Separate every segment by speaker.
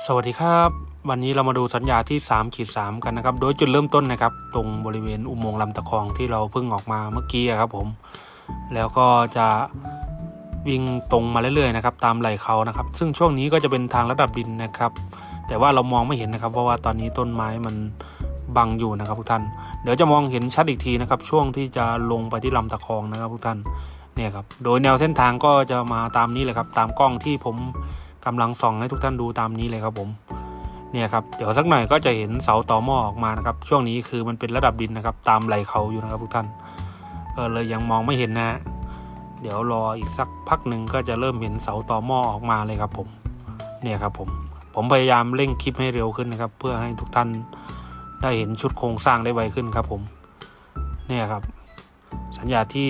Speaker 1: สวัสดีครับวันนี้เรามาดูสัญญาที่3-3กันนะครับโดยจุดเริ่มต้นนะครับตรงบริเวณอุโมงค์ลำตะคองที่เราเพิ่งออกมาเมื่อกี้ครับผมแล้วก็จะวิ่งตรงมาเรื่อยๆนะครับตามไหล่เขานะครับซึ่งช่วงนี้ก็จะเป็นทางระดับดินนะครับแต่ว่าเรามองไม่เห็นนะครับเพราะว่าตอนนี้ต้นไม้มันบังอยู่นะครับทุกท่านเดี๋ยวจะมองเห็นชัดอีกทีนะครับช่วงที่จะลงไปที่ลำตะคองนะครับทุกท่านเนี่ยครับโดยแนวเส้นทางก็จะมาตามนี้เลยครับตามกล้องที่ผมกำลังส่องให้ทุกท่านดูตามนี้เลยครับผมเนี่ยครับเดี๋ยวสักหน่อยก็จะเห็นเสาต่อหม้อออกมานะครับช่วงนี้คือมันเป็นระดับดินนะครับตามไหล่เขาอยู่นะครับทุกท่านก็เลยยังมองไม่เห็นนะเดี๋ยวรออีกสักพักหนึ่งก็จะเริ่มเห็นเสาต่อหม้อออกมาเลยครับผมเนี่ยครับผมพยายามเร่งคลิปให้เร็วขึ้นนะครับเพื่อให้ทุกท่านได้เห็นชุดโครงสร้างได้ไวขึ้นครับผมเนี่ยครับสัญญาที่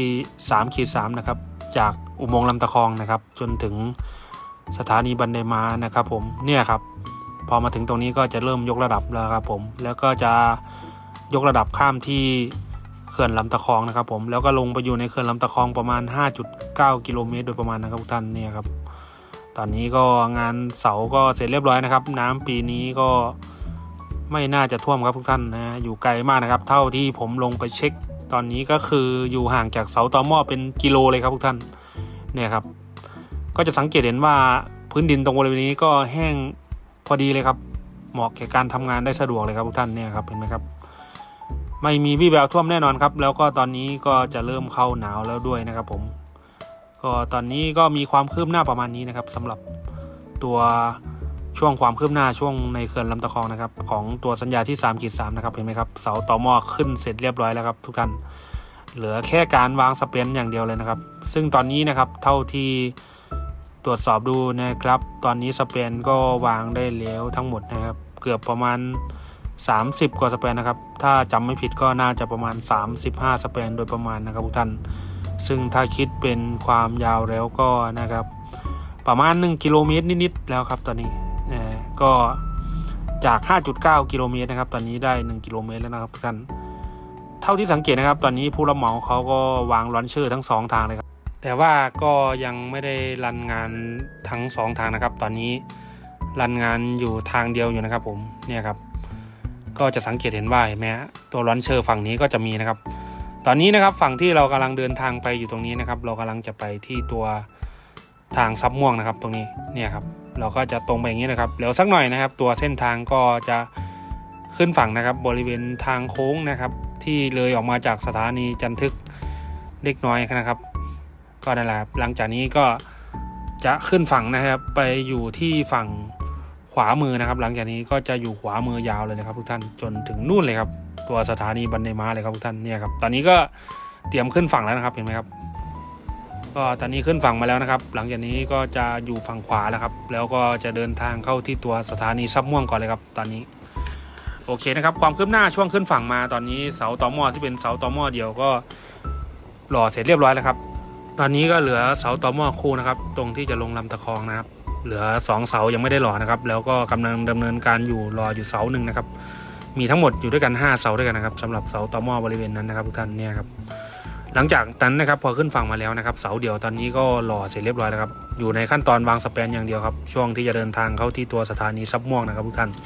Speaker 1: 3-3นะครับจากอุโมงค์ลำตะคองนะครับจนถึงสถานีบันไดม้านะครับผมเนี่ยครับพอมาถึงตรงนี้ก็จะเริ่มยกระดับแล้วครับผมแล้วก็จะยกระดับข้ามที่เขื่อนลำตะคองนะครับผมแล้วก็ลงไปอยู่ในเขื่อนลำตะคองประมาณ 5.9 กิโลเมตรโดยประมาณนะครับทุกท่านเนี่ยครับตอนนี้ก็งานเสาก็เสร็จเรียบร้อยนะครับน้ำปีนี้ก็ไม่น่าจะท่วมครับทุกท่านนะอยู่ไกลมากนะครับเท่าที่ผมลงไปเช็คตอนนี้ก็คืออยู่ห่างจากเสาต่อหม้อเป็นกิโลเลยครับทุกท่านเนี่ยครับก็จะสังเกตเห็นว่าพื้นดินตรงบริเวณนี้ก็แห้งพอดีเลยครับเหมาะแก่การทำงานได้สะดวกเลยครับทุกท่านเนี่ยครับเห็นไหมครับไม่มีวี่แววท่วมแน่นอนครับแล้วก็ตอนนี้ก็จะเริ่มเข้าหนาวแล้วด้วยนะครับผมก็ตอนนี้ก็มีความคืบหน้าประมาณนี้นะครับสำหรับตัวช่วงความคืบหน้าช่วงในเขื่อนลำตะคองนะครับของตัวสัญญาที่3-3นะครับเห็นไหมครับเสาต่อหม้อขึ้นเสร็จเรียบร้อยแล้วครับทุกท่านเหลือแค่การวางสเปนอย่างเดียวเลยนะครับซึ่งตอนนี้นะครับเท่าที่ตรวจสอบดูนะครับตอนนี้สเปนก็วางได้แล้วทั้งหมดนะครับเกือบประมาณ30กว่าสเปนนะครับถ้าจำไม่ผิดก็น่าจะประมาณ35สเปนโดยประมาณนะครับทุกท่านซึ่งถ้าคิดเป็นความยาวแล้วก็นะครับประมาณ1กิโลเมตรนิดๆแล้วครับตอนนี้ก็จาก 5.9 กิโลเมตรนะครับตอนนี้ได้1กิโลเมตรแล้วนะครับทุกท่านเท่าที่สังเกตนะครับตอนนี้ผู้รับเหมาเขาก็วางลอนเชอร์ทั้ง2ทางเลยครับแต่ว่าก็ยังไม่ได้รันงานทั้ง2ทางนะครับตอนนี้รันงานอยู่ทางเดียวอยู่นะครับผมเนี่ยครับก็จะสังเกตเห็นว่าเห็นไหมตัวลอนเชอร์ฝั่งนี้ก็จะมีนะครับตอนนี้นะครับฝั่งที่เรากำลังเดินทางไปอยู่ตรงนี้นะครับเรากำลังจะไปที่ตัวทางซับม่วงนะครับตรงนี้เนี่ยครับเราก็จะตรงไปอย่างนี้นะครับแล้วสักหน่อยนะครับตัวเส้นทางก็จะขึ้นฝั่งนะครับบริเวณทางโค้งนะครับที่เลยออกมาจากสถานีจันทึกเล็กน้อยนะครับก็นั่นแหละหลังจากนี้ก็จะขึ้นฝั่งนะครับไปอยู่ที่ฝั่งขวามือนะครับหลังจากนี้ก็จะอยู่ขวามือยาวเลยนะครับทุกท่านจนถึงนู่นเลยครับตัวสถานีบันไดม้าเลยครับทุกท่านเนี่ยครับตอนนี้ก็เตรียมขึ้นฝั่งแล้วนะครับเห็นไหมครับก็ตอนนี้ขึ้นฝั่งมาแล้วนะครับหลังจากนี้ก็จะอยู่ฝั่งขวาแล้วครับแล้วก็จะเดินทางเข้าที่ตัวสถานีซับม่วงก่อนเลยครับตอนนี้โอเคนะครับความคืบหน้าช่วงขึ้นฝั่งมาตอนนี้เสาต่อหม้อที่เป็นเสาต่อหม้อเดียวก็หล่อเสร็จเรียบร้อยแล้วครับตอนนี้ก็เหลือเสาต่อหม้อคู่นะครับตรงที่จะลงลำตะคองนะครับเหลือ2เสายังไม่ได้หล่อนะครับแล้วก็กำลังดำเนินการอยู่รออยู่เสาหนึ่งนะครับมีทั้งหมดอยู่ด้วยกัน5เสาด้วยกันนะครับสำหรับเสาต่อหม้อบริเวณนั้นนะครับทุกท่านเนี่ยครับหลังจากนั้นนะครับพอขึ้นฝั่งมาแล้วนะครับเสาเดียวตอนนี้ก็หล่อเสร็จเรียบร้อยแล้วครับอยู่ในขั้นตอนวางสเปนอย่างเดียวครับช่วงที่จะเดินทางเข้าที่ตัวสถานีซับม่วงนะครับทุกท่าน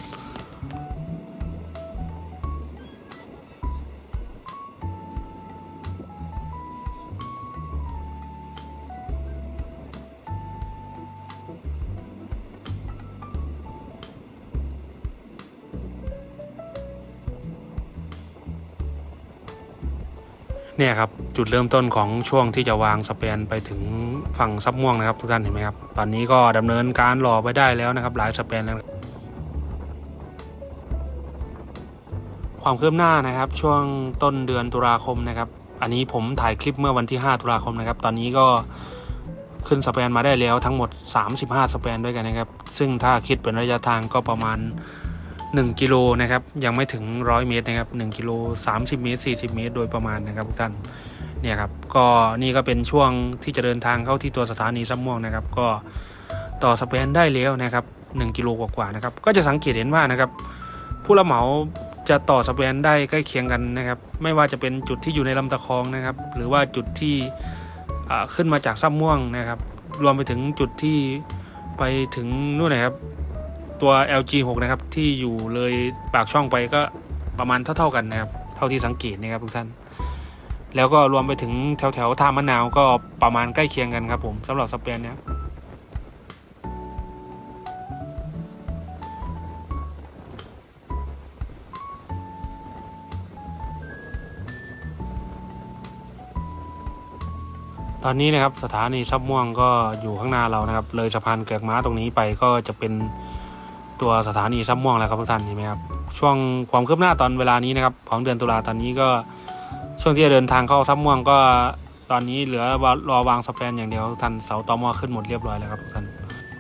Speaker 1: เนี่ยครับจุดเริ่มต้นของช่วงที่จะวางสเปนไปถึงฝั่งซับม่วงนะครับทุกท่านเห็นไหมครับตอนนี้ก็ดำเนินการหล่อไปได้แล้วนะครับหลายสเปนแล้วความคืบหน้านะครับช่วงต้นเดือนตุลาคมนะครับอันนี้ผมถ่ายคลิปเมื่อวันที่5ตุลาคมนะครับตอนนี้ก็ขึ้นสเปนมาได้แล้วทั้งหมด35สเปนด้วยกันนะครับซึ่งถ้าคิดเป็นระยะทางก็ประมาณ1กิโลนะครับยังไม่ถึง100เมตรนะครับ1กิโล30เมตร40เมตรโดยประมาณนะครับทุกท่านเนี่ยครับก็นี่ก็เป็นช่วงที่จะเดินทางเข้าที่ตัวสถานีซับม่วงนะครับก็ต่อสเปนได้แล้วนะครับ1กิโลกว่าๆนะครับก็จะสังเกตเห็นว่านะครับผู้รับเหมาจะต่อสเปนได้ใกล้เคียงกันนะครับไม่ว่าจะเป็นจุดที่อยู่ในลำตะคองนะครับหรือว่าจุดที่ขึ้นมาจากซับม่วงนะครับรวมไปถึงจุดที่ไปถึงนู่นนะครับตัว LG6 นะครับที่อยู่เลยปากช่องไปก็ประมาณเท่ากันนะครับเท่าที่สังเกตนะครับทุกท่านแล้วก็รวมไปถึงแถวท่ามะนาวก็ประมาณใกล้เคียงกันครับผมสำหรับสเปนเนี่ยตอนนี้นะครับสถานีซับม่วงก็อยู่ข้างหน้าเรานะครับเลยสะพานเกือกม้าตรงนี้ไปก็จะเป็นตัวสถานีซับม่วงแล้วครับทุกท่านเห็นไหมครับช่วงความคืบหน้าตอนเวลานี้นะครับของเดือนตุลาตอนนี้ก็ช่วงที่จะเดินทางเข้าซับม่วงก็ตอนนี้เหลือรอวางสแปนอย่างเดียวทุกท่านเสาตม.ขึ้นหมดเรียบร้อยแล้วครับทุกท่าน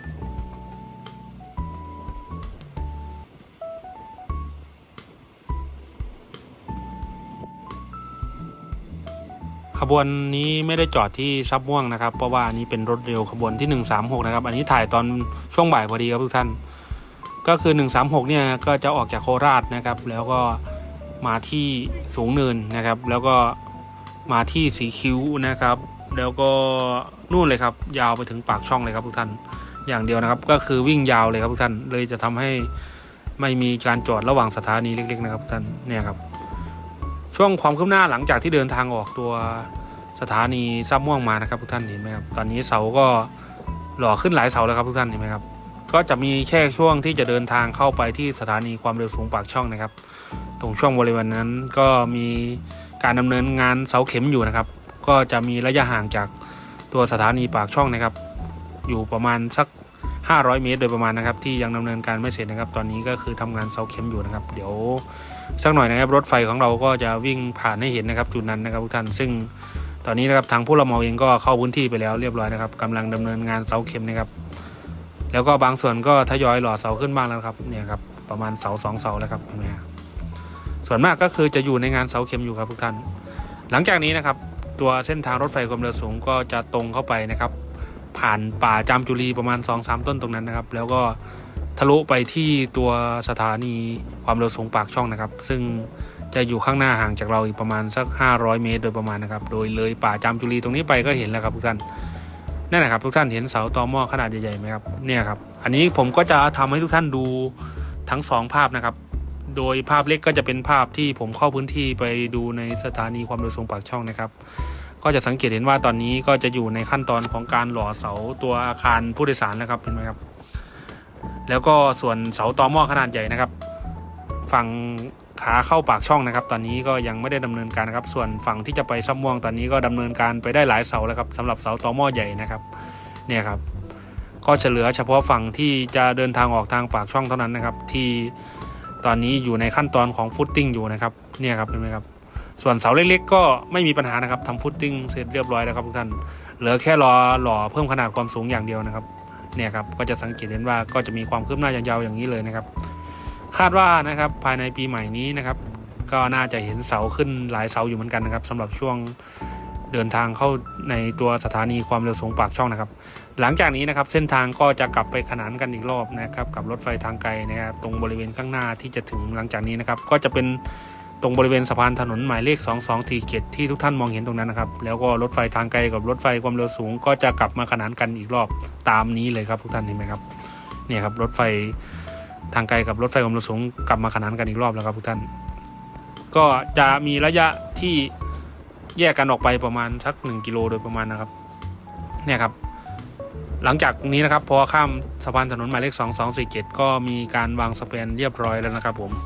Speaker 1: ขบวนนี้ไม่ได้จอดที่ซับม่วงนะครับเพราะว่าอันนี้เป็นรถเร็วขบวนที่136นะครับอันนี้ถ่ายตอนช่วงบ่ายพอดีครับทุกท่านก็คือ136เนี่ยก็จะออกจากโคราชนะครับแล้วก็มาที่สูงเนินนะครับแล้วก็มาที่สีคิ้วนะครับแล้วก็นู่นเลยครับยาวไปถึงปากช่องเลยครับทุกท่านอย่างเดียวนะครับก็คือวิ่งยาวเลยครับทุกท่านเลยจะทำให้ไม่มีการจอดระหว่างสถานีเล็กๆนะครับทุกท่านเนี่ยครับช่วงความคืบหน้าหลังจากที่เดินทางออกตัวสถานีซับม่วงมานะครับทุกท่านเห็นไหมครับตอนนี้เสาก็หล่อขึ้นหลายเสาแล้วครับทุกท่านเห็นไหมครับก็จะมีแค่ช่วงที่จะเดินทางเข้าไปที่สถานีความเร็วสูงปากช่องนะครับตรงช่วงบริเวณนั้นก็มีการดำเนินงานเสาเข็มอยู่นะครับก็จะมีระยะห่างจากตัวสถานีปากช่องนะครับอยู่ประมาณสัก500 เมตรโดยประมาณนะครับที่ยังดำเนินการไม่เสร็จนะครับตอนนี้ก็คือทำงานเสาเข็มอยู่นะครับเดี๋ยวสักหน่อยนะครับรถไฟของเราก็จะวิ่งผ่านให้เห็นนะครับจุดนั้นนะครับทุกท่านซึ่งตอนนี้นะครับทางผู้รับเหมาเองก็เข้าพื้นที่ไปแล้วเรียบร้อยนะครับกำลังดำเนินงานเสาเข็มนะครับแล้วก็บางส่วนก็ทยอยหล่อเสาขึ้นบ้างแล้วครับเนี่ยครับประมาณเสา2 เสาแล้วครับเห็นไหมครับส่วนมากก็คือจะอยู่ในงานเสาเข็มอยู่ครับทุกท่านหลังจากนี้นะครับตัวเส้นทางรถไฟความเร็วสูงก็จะตรงเข้าไปนะครับผ่านป่าจามจุรีประมาณ 2-3 ต้นตรงนั้นนะครับแล้วก็ทะลุไปที่ตัวสถานีความเร็วสูงปากช่องนะครับซึ่งจะอยู่ข้างหน้าห่างจากเราอีกประมาณสัก500 เมตรโดยประมาณนะครับโดยเลยป่าจามจุรีตรงนี้ไปก็เห็นแล้วครับทุกท่านนั่นแหละครับทุกท่านเห็นเสาตอหม้อขนาดใหญ่ๆไหมครับเนี่ยครับอันนี้ผมก็จะทำให้ทุกท่านดูทั้ง2ภาพนะครับโดยภาพเล็กก็จะเป็นภาพที่ผมเข้าพื้นที่ไปดูในสถานีความเร็วสูงปากช่องนะครับก็จะสังเกตเห็นว่าตอนนี้ก็จะอยู่ในขั้นตอนของการหล่อเสาตัวอาคารผู้โดยสารแล้วครับเห็นไหมครับแล้วก็ส่วนเสาตอหม้อขนาดใหญ่นะครับฝั่งขาเข้าปากช่องนะครับตอนนี้ก็ยังไม่ได้ดำเนินการนะครับส่วนฝั่งที่จะไปซับม่วงตอนนี้ก็ดำเนินการไปได้หลายเสาแล้วครับสำหรับเสาตอหม้อใหญ่นะครับเนี่ยครับก็จะเหลือเฉพาะฝั่งที่จะเดินทางออกทางปากช่องเท่านั้นนะครับที่ตอนนี้อยู่ในขั้นตอนของฟุตติ้งอยู่นะครับเนี่ยครับเห็นไหมครับส่วนเสาเล็กๆก็ไม่มีปัญหานะครับทำฟุตติ้งเสร็จเรียบร้อยแล้วครับทุกท่านเหลือแค่รอหล่อเพิ่มขนาดความสูงอย่างเดียวนะครับเนี่ยครับก็จะสังเกตเห็นว่าก็จะมีความคืบหน้ายาวๆอย่างนี้เลยนะครับคาดว่านะครับภายในปีใหม่นี้นะครับก็น่าจะเห็นเสาขึ้นหลายเสาอยู่เหมือนกันนะครับสำหรับช่วงเดินทางเข้าในตัวสถานีความเร็วสูงปากช่องนะครับหลังจากนี้นะครับเส้นทางก็จะกลับไปขนานกันอีกรอบนะครับกับรถไฟทางไกลนะครับตรงบริเวณข้างหน้าที่จะถึงหลังจากนี้นะครับก็จะเป็นตรงบริเวณสะพานถนนหมายเลข2247ที่ทุกท่านมองเห็นตรงนั้นนะครับแล้วก็รถไฟทางไกลกับรถไฟความเร็วสูงก็จะกลับมาขนานกันอีกรอบตามนี้เลยครับทุกท่านเห็นไหมครับเนี่ยครับรถไฟทางไกลกับรถไฟความเร็วสูงกลับมาขนานกันอีกรอบแล้วครับทุกท่านก็จะมีระยะที่แยกกันออกไปประมาณสัก1 กิโลโดยประมาณนะครับเนี่ยครับหลังจากนี้นะครับพอข้ามสะพานถนนหมายเลข2247ก็มีการวางสแปนเรียบร้อยแล้วนะครับผม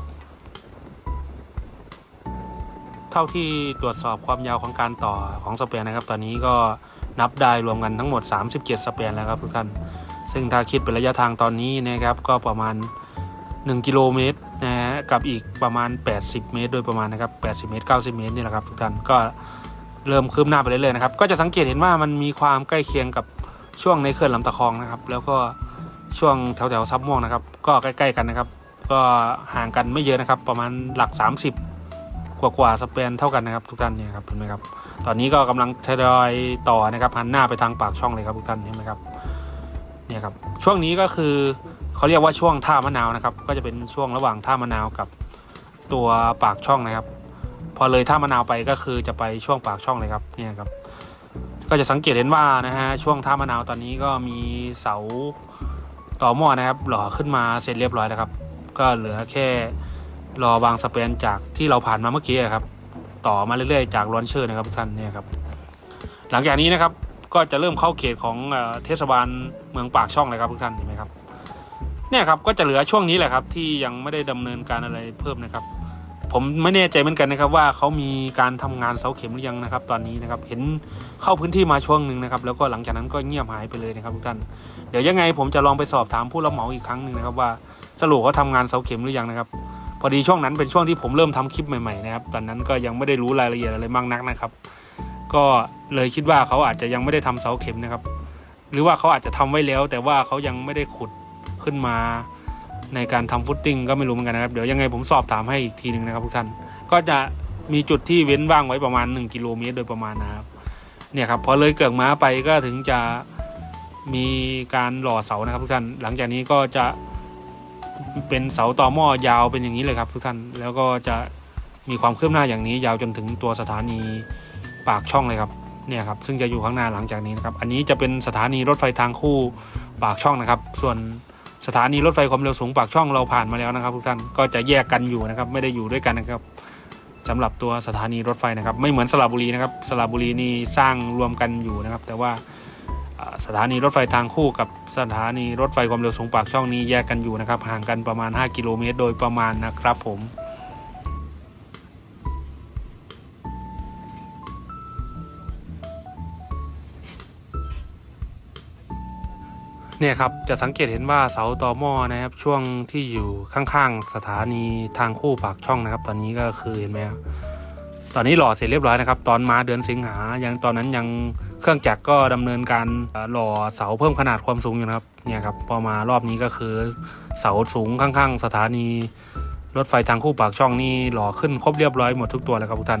Speaker 1: เท่าที่ตรวจสอบความยาวของการต่อของสแปนนะครับตอนนี้ก็นับได้รวมกันทั้งหมด37สแปนแล้วครับทุกท่านซึ่งถ้าคิดเป็นระยะทางตอนนี้นะครับก็ประมาณ1 กิโลเมตรนะฮะกับอีกประมาณ80 เมตรโดยประมาณนะครับ80 เมตร90 เมตรนี่แหละครับทุกท่านก็เริ่มคืบหน้าไปเรื่อยๆนะครับก็จะสังเกตเห็นว่ามันมีความใกล้เคียงกับช่วงในเขื่อนลำตะคองนะครับแล้วก็ช่วงแถวซับม่วงนะครับก็ใกล้ๆกันนะครับก็ห่างกันไม่เยอะนะครับประมาณหลัก30กว่าสเปนเท่ากันนะครับทุกท่านเนี่ยครับเห็นไหมครับตอนนี้ก็กำลังทยอยต่อนะครับหันหน้าไปทางปากช่องเลยครับทุกท่านเห็นไหมครับเนี่ยครับช่วงนี้ก็คือเขาเรียกว่าช่วงท่ามะนาวนะครับก็จะเป็นช่วงระหว่างท่ามะนาวกับตัวปากช่องนะครับพอเลยท่ามะนาวไปก็คือจะไปช่วงปากช่องเลยครับเนี่ยครับก็จะสังเกตเห็นว่านะฮะช่วงท่ามะนาวตอนนี้ก็มีเสาต่อหม้อนะครับหล่อขึ้นมาเสร็จเรียบร้อยแล้วครับก็เหลือแค่รอวางสเปนจากที่เราผ่านมาเมื่อกี้ครับต่อมาเรื่อยๆจากลอนเชอร์นะครับทุกท่านเนี่ยครับหลังจากนี้นะครับก็จะเริ่มเข้าเขตของเทศบาลเมืองปากช่องเลยครับทุกท่านเห็นไหมครับเนี่ยครับก็จะเหลือช่วงนี้แหละครับที่ยังไม่ได้ดำเนินการอะไรเพิ่มนะครับผมไม่แน่ใจเหมือนกันนะครับว่าเขามีการทำงานเสาเข็มหรือยังนะครับตอนนี้นะครับเห็นเข้าพื้นที่มาช่วงหนึ่งนะครับแล้วก็หลังจากนั้นก็เงียบหายไปเลยนะครับทุกท่านเดี๋ยวยังไงผมจะลองไปสอบถามผู้รับเหมาอีกครั้งหนึ่งนะครับว่าสรุปเขาทำงานเสาเข็มหรือยังนะครับพอดีช่วงนั้นเป็นช่วงที่ผมเริ่มทำคลิปใหม่ๆนะครับตอนนั้นก็ยังไม่ได้รู้รายละเอียดอะไรมากนักนะครับก็เลยคิดว่าเขาอาจจะยังไม่ได้ทำเสาเข็มนะครับหรือว่าเขาอาจจะทำไว้แล้วแต่ว่าเขายังไม่ได้ขุดขึ้นมาในการทำฟุตติ้งก็ไม่รู้เหมือนกันนะครับเดี๋ยวยังไงผมสอบถามให้อีกทีนึงนะครับทุกท่านก็จะมีจุดที่เว้นว่างไว้ประมาณ1 กิโลเมตรโดยประมาณนะครับเนี่ยครับพอเลยเกิดม้าไปก็ถึงจะมีการหล่อเสานะครับทุกท่านหลังจากนี้ก็จะเป็นเสาต่อหม้อยาวเป็นอย่างนี้เลยครับทุกท่านแล้วก็จะมีความคืบหน้าอย่างนี้ยาวจนถึงตัวสถานีปากช่องเลยครับเนี่ยครับซึ่งจะอยู่ข้างหน้าหลังจากนี้นะครับอันนี้จะเป็นสถานีรถไฟทางคู่ปากช่องนะครับส่วนสถานีรถไฟความเร็วสูงปากช่องเราผ่านมาแล้วนะครับทุกท่านก็จะแยกกันอยู่นะครับไม่ได้อยู่ด้วยกันนะครับสำหรับตัวสถานีรถไฟนะครับไม่เหมือนสระบุรีนะครับสระบุรีนี่สร้างรวมกันอยู่นะครับแต่ว่าสถานีรถไฟทางคู่กับสถานีรถไฟความเร็วสูงปากช่องนี้แยกกันอยู่นะครับห่างกันประมาณ5 กิโลเมตรโดยประมาณนะครับผมเนี่ยครับจะสังเกตเห็นว่าเสาต่อหม้อนะครับช่วงที่อยู่ข้างๆสถานีทางคู่ปากช่องนะครับตอนนี้ก็คือเห็นไหมครับตอนนี้หล่อเสร็จเรียบร้อยนะครับตอนมาเดือนสิงหายังตอนนั้นยังเครื่องจักรก็ดำเนินการหล่อเสาเพิ่มขนาดความสูงอยู่นะครับเนี่ยครับพอมารอบนี้ก็คือเสาสูงข้างๆสถานีรถไฟทางคู่ปากช่องนี่หล่อขึ้นครบเรียบร้อยหมดทุกตัวแล้วครับทุกท่าน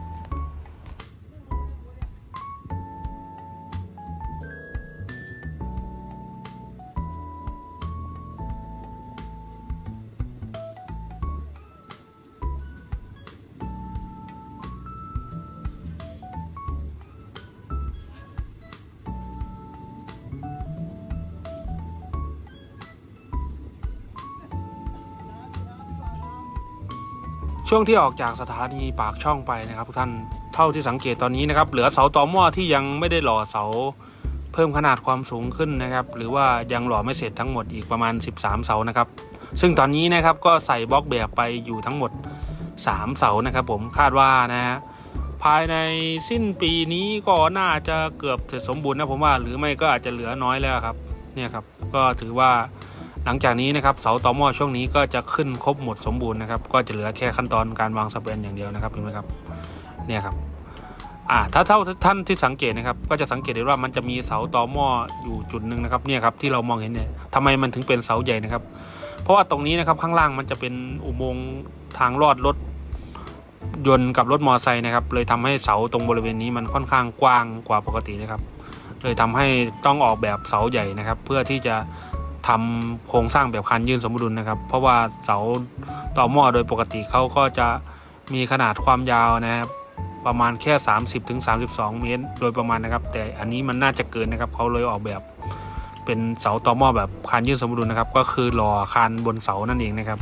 Speaker 1: ช่วงที่ออกจากสถานีปากช่องไปนะครับทุกท่านเท่าที่สังเกตตอนนี้นะครับเหลือเสาต่อหม้อที่ยังไม่ได้หล่อเสาเพิ่มขนาดความสูงขึ้นนะครับหรือว่ายังหล่อไม่เสร็จทั้งหมดอีกประมาณ13เสานะครับซึ่งตอนนี้นะครับก็ใส่บล็อกแบบไปอยู่ทั้งหมด3เสานะครับผมคาดว่านะฮะภายในสิ้นปีนี้ก็น่าจะเกือบเสร็จสมบูรณ์นะผมว่าหรือไม่ก็อาจจะเหลือน้อยแล้วครับเนี่ยครับก็ถือว่าหลังจากนี้นะครับเสาต่อหม้อช่วงนี้ก็จะขึ้นครบหมดสมบูรณ์นะครับก็จะเหลือแค่ขั้นตอนการวางสเปนอย่างเดียวนะครับเห็นไหมครับเนี่ยครับถ้าท่านที่สังเกตนะครับก็จะสังเกตได้ว่ามันจะมีเสาต่อหม้ออยู่จุดหนึ่งนะครับเนี่ยครับที่เรามองเห็นเนี่ยทำไมมันถึงเป็นเสาใหญ่นะครับเพราะว่าตรงนี้นะครับข้างล่างมันจะเป็นอุโมงค์ทางลอดรถยนต์กับรถมอเตอร์ไซค์นะครับเลยทำให้เสาตรงบริเวณนี้มันค่อนข้างกว้างกว่าปกตินะครับเลยทำให้ต้องออกแบบเสาใหญ่นะครับเพื่อที่จะทำโครงสร้างแบบคันยื่นสมดุลนะครับเพราะว่าเสาต่อหม้อโดยปกติเขาก็จะมีขนาดความยาวนะครับประมาณแค่30-32 เมตรโดยประมาณนะครับแต่อันนี้มันน่าจะเกินนะครับเขาเลยออกแบบเป็นเสาต่อหม้อแบบคันยื่นสมดุลนะครับก็คือหล่อคานบนเสานั่นเองนะครับ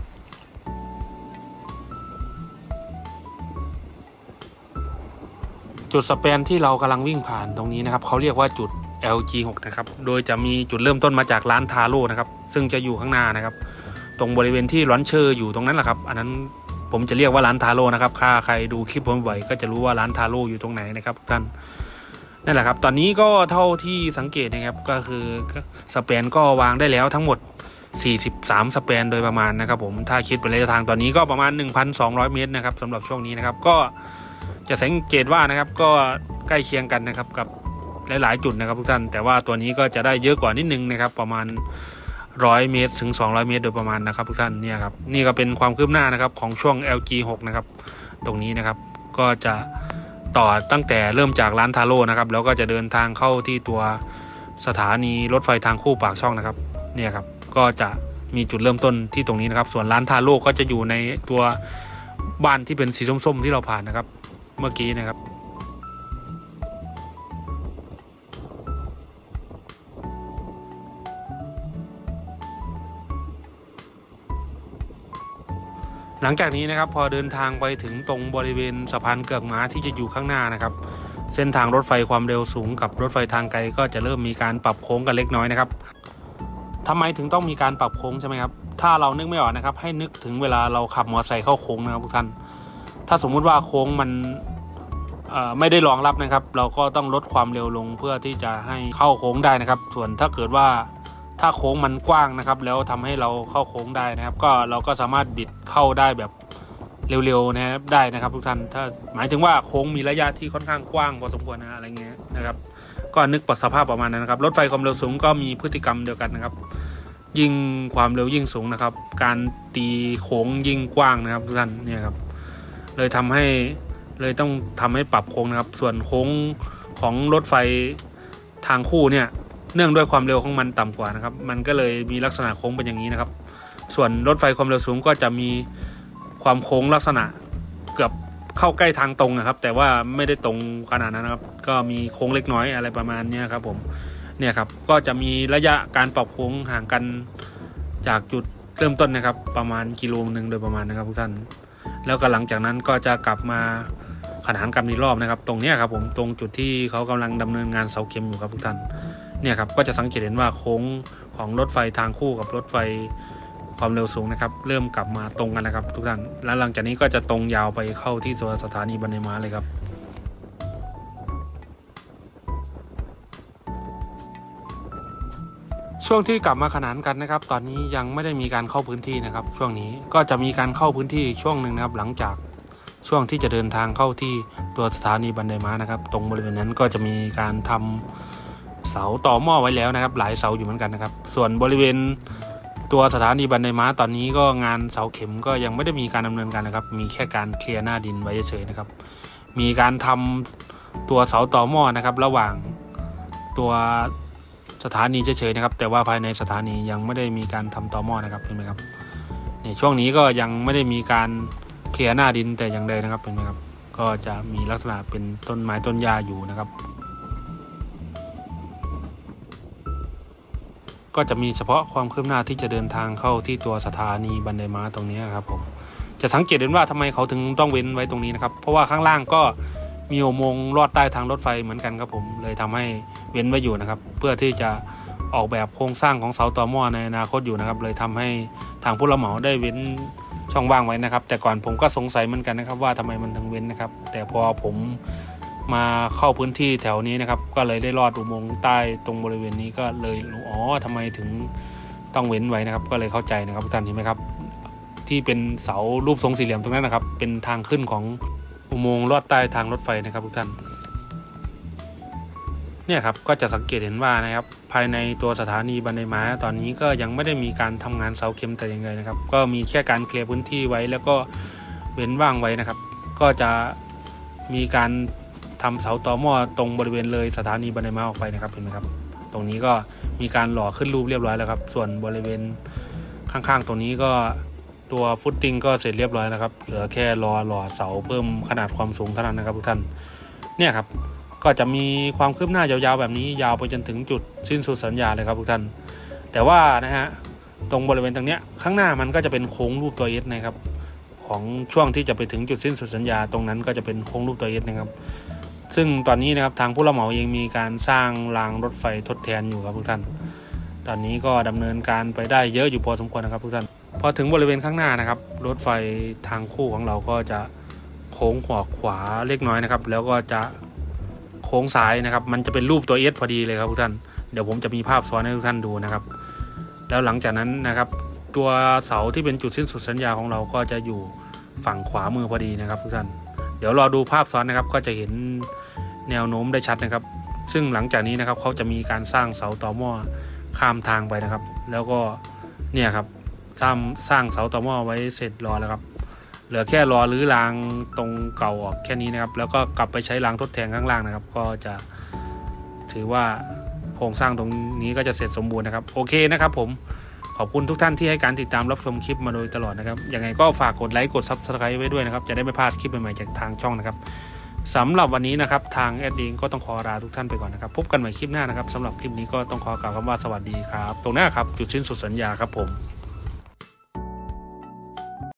Speaker 1: จุดสเปนที่เรากำลังวิ่งผ่านตรงนี้นะครับเขาเรียกว่าจุดLG6 นะครับโดยจะมีจุดเริ่มต้นมาจากร้านทาโร่นะครับซึ่งจะอยู่ข้างหน้านะครับตรงบริเวณที่ร้อนเชอร์อยู่ตรงนั้นแหละครับอันนั้นผมจะเรียกว่าร้านทาโร่นะครับถ้าใครดูคลิปผมบ่อยก็จะรู้ว่าร้านทาโร่อยู่ตรงไหนนะครับทุกท่านนั่นแหละครับตอนนี้ก็เท่าที่สังเกตนะครับก็คือสเปนก็วางได้แล้วทั้งหมด43สเปนโดยประมาณนะครับผมถ้าคิดเป็นระยะทางตอนนี้ก็ประมาณ 1,200 เมตรนะครับสำหรับช่วงนี้นะครับก็จะสังเกตว่านะครับก็ใกล้เคียงกันนะครับกับหลายๆจุดนะครับทุกท่านแต่ว่าตัวนี้ก็จะได้เยอะกว่านิดนึงนะครับประมาณ100 เมตรถึง200 เมตรโดยประมาณนะครับทุกท่านเนี่ยครับนี่ก็เป็นความคืบหน้านะครับของช่วง LG6 นะครับตรงนี้นะครับก็จะต่อตั้งแต่เริ่มจากร้านทาโร่นะครับแล้วก็จะเดินทางเข้าที่ตัวสถานีรถไฟทางคู่ปากช่องนะครับเนี่ยครับก็จะมีจุดเริ่มต้นที่ตรงนี้นะครับส่วนร้านทาโร่ก็จะอยู่ในตัวบ้านที่เป็นสีส้มๆที่เราผ่านนะครับเมื่อกี้นะครับหลังจากนี้นะครับพอเดินทางไปถึงตรงบริเวณสะพานเกือกม้าที่จะอยู่ข้างหน้านะครับเส้นทางรถไฟความเร็วสูงกับรถไฟทางไกลก็จะเริ่มมีการปรับโค้งกันเล็กน้อยนะครับทำไมถึงต้องมีการปรับโค้งใช่ไหมครับถ้าเรานึกไม่ออกนะครับให้นึกถึงเวลาเราขับมอเตอร์ไซค์เข้าโค้งนะครับทุกท่านถ้าสมมุติว่าโค้งมันไม่ได้รองรับนะครับเราก็ต้องลดความเร็วลงเพื่อที่จะให้เข้าโค้งได้นะครับส่วนถ้าเกิดว่าถ้าโค้งมันกว้างนะครับแล้วทำให้เราเข้าโค้งได้นะครับก็เราก็สามารถบิดเข้าได้แบบเร็วๆนะครับได้นะครับทุกท่านถ้าหมายถึงว่าโค้งมีระยะที่ค่อนข้างกว้างพอสมควรนะอะไรเงี้ยนะครับก็นึกสภาพประมาณนั้นนะครับรถไฟความเร็วสูงก็มีพฤติกรรมเดียวกันนะครับยิ่งความเร็วยิ่งสูงนะครับการตีโค้งยิ่งกว้างนะครับทุกท่านเนี่ยครับเลยต้องทำให้ปรับโค้งนะครับส่วนโค้งของรถไฟทางคู่เนี่ยเนื่องด้วยความเร็วของมันต่ำกว่านะครับมันก็เลยมีลักษณะโค้งเป็นอย่างนี้นะครับส่วนรถไฟความเร็วสูงก็จะมีความโค้งลักษณะเกือบเข้าใกล้ทางตรงนะครับแต่ว่าไม่ได้ตรงขนาดนั้นนะครับก็มีโค้งเล็กน้อยอะไรประมาณนี้ครับผมเนี่ยครับก็จะมีระยะการปรับโค้งห่างกันจากจุดเริ่มต้นนะครับประมาณกิโลนึงโดยประมาณนะครับทุกท่านแล้วก็หลังจากนั้นก็จะกลับมาขนานกันอีกรอบนะครับตรงนี้ครับผมตรงจุดที่เขากำลังดำเนินงานเสาเข็มอยู่ครับทุกท่านเนี่ยครับก็จะสังเกตเห็นว่าโค้งของรถไฟทางคู่กับรถไฟความเร็วสูงนะครับเริ่มกลับมาตรงกันนะครับทุกท่านแล้วหลังจากนี้ก็จะตรงยาวไปเข้าที่ตัวสถานีบันไดม้าเลยครับช่วงที่กลับมาขนานกันนะครับตอนนี้ยังไม่ได้มีการเข้าพื้นที่นะครับช่วงนี้ก็จะมีการเข้าพื้นที่ช่วงหนึ่งนะครับหลังจากช่วงที่จะเดินทางเข้าที่ตัวสถานีบันไดม้านะครับตรงบริเวณนั้นก็จะมีการทำเสาต่อหม้อไว้แล้วนะครับหลายเสาอยู่เหมือนกันนะครับส่วนบริเวณตัวสถานีบันไดม้าตอนนี้ก็งานเสาเข็มก็ยังไม่ได้มีการดำเนินการนะครับมีแค่การเคลียร์หน้าดินไว้เฉยๆนะครับมีการทำตัวเสาต่อหม้อนะครับระหว่างตัวสถานีเฉยๆนะครับแต่ว่าภายในสถานียังไม่ได้มีการทำต่อหม้อนะครับเห็นไหมครับในช่วงนี้ก็ยังไม่ได้มีการเคลียร์หน้าดินแต่อย่างใดนะครับเห็นไหมครับก็จะมีลักษณะเป็นต้นไม้ต้นหญ้าอยู่นะครับก็จะมีเฉพาะความคืบหน้าที่จะเดินทางเข้าที่ตัวสถานีบันไดม้าตรงนี้ครับผมจะสังเกตเห็นว่าทำไมเขาถึงต้องเว้นไว้ตรงนี้นะครับเพราะว่าข้างล่างก็มีอุโมงค์ลอดใต้ทางรถไฟเหมือนกันครับผมเลยทำให้เว้นไว้อยู่นะครับเพื่อที่จะออกแบบโครงสร้างของเสาต่อหม้อในอนาคตอยู่นะครับเลยทำให้ทางผู้รับเหมาได้เว้นช่องว่างไว้นะครับแต่ก่อนผมก็สงสัยเหมือนกันนะครับว่าทำไมมันถึงเว้นนะครับแต่พอผมมาเข้าพื้นที่แถวนี้นะครับก็เลยได้ลอดอุโมงค์ใต้ตรงบริเวณนี้ก็เลยรู้ทำไมถึงต้องเว้นไว้นะครับก็เลยเข้าใจนะครับทุกท่านเห็นไหมครับที่เป็นเสารูปทรงสี่เหลี่ยมตรงนั้นนะครับเป็นทางขึ้นของอุโมงค์ลอดใต้ทางรถไฟนะครับทุกท่านเนี่ยครับก็จะสังเกตเห็นว่านะครับภายในตัวสถานีบันไดม้าตอนนี้ก็ยังไม่ได้มีการทำงานเสาเข็มแต่อย่างไรนะครับก็มีแค่การเคลียร์พื้นที่ไว้แล้วก็เว้นว่างไว้นะครับก็จะมีการทำเสาต่อหม้อตรงบริเวณเลยสถานีบันไดม้าออกไปนะครับเห็นไหมครับตรงนี้ก็มีการหล่อขึ้นรูปเรียบร้อยแล้วครับส่วนบริเวณข้างๆตรงนี้ก็ตัวฟุตติ้งก็เสร็จเรียบร้อยแล้วครับเหลือแค่หล่อเสาเพิ่มขนาดความสูงเท่านั้นนะครับทุกท่านเนี่ยครับก็จะมีความคืบหน้ายาวๆแบบนี้ยาวไปจนถึงจุดสิ้นสุดสัญญาเลยครับทุกท่านแต่ว่านะฮะตรงบริเวณตรงนี้ข้างหน้ามันก็จะเป็นโค้งรูปตัว S นะครับของช่วงที่จะไปถึงจุดสิ้นสุดสัญญาตรงนั้นก็จะเป็นโค้งรูปตัว S นะครับซึ่งตอนนี้นะครับทางผู้รับเหมาเองมีการสร้างรางรถไฟทดแทนอยู่ครับทุกท่านตอนนี้ก็ดำเนินการไปได้เยอะอยู่พอสมควรนะครับทุกท่านพอถึงบริเวณข้างหน้านะครับรถไฟทางคู่ของเราก็จะโค้งขวาเล็กน้อยนะครับแล้วก็จะโค้งซ้ายนะครับมันจะเป็นรูปตัว S พอดีเลยครับทุกท่านเดี๋ยวผมจะมีภาพซ้อนให้ทุกท่านดูนะครับแล้วหลังจากนั้นนะครับตัวเสาที่เป็นจุดสิ้นสุดสัญญาของเราก็จะอยู่ฝั่งขวามือพอดีนะครับทุกท่านเดี๋ยวรอดูภาพซ้อนนะครับก็จะเห็นแนวโน้มได้ชัดนะครับซึ่งหลังจากนี้นะครับเขาจะมีการสร้างเสาต่อหม้อข้ามทางไปนะครับแล้วก็เนี่ยครับสร้างเสาต่อหม้อไว้เสร็จรอแล้วครับเหลือแค่รอรื้อรางตรงเก่าออกแค่นี้นะครับแล้วก็กลับไปใช้รางทดแทนข้างล่างนะครับก็จะถือว่าโครงสร้างตรงนี้ก็จะเสร็จสมบูรณ์นะครับโอเคนะครับผมขอบคุณทุกท่านที่ให้การติดตามรับชมคลิปมาโดยตลอดนะครับยังไงก็ฝากกดไลค์กด Subscribe ไว้ด้วยนะครับจะได้ไม่พลาดคลิปใหม่ๆจากทางช่องนะครับสำหรับวันนี้นะครับทางแอดเองก็ต้องขอลาทุกท่านไปก่อนนะครับพบกันใหม่คลิปหน้านะครับสำหรับคลิปนี้ก็ต้องขอกล่าวคำว่าสวัสดีครับตรงหน้าครับจุดสิ้นสุดสัญญาครับผม